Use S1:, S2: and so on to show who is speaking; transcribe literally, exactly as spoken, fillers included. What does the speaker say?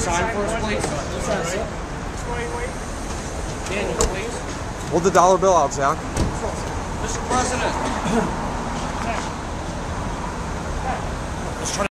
S1: sign for us, please? Daniel, please.
S2: Hold the dollar bill out, Zach.
S1: Mister President.